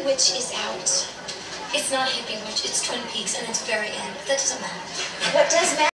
Witch is out. It's not Hippy Witch, it's Twin Peaks, and it's very end. That doesn't matter. What does matter?